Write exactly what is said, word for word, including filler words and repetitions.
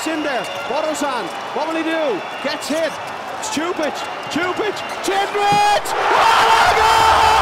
Cross in there. Borusan. What will he do? Gets hit. Stupic. Stupic. Cindric. What a goal!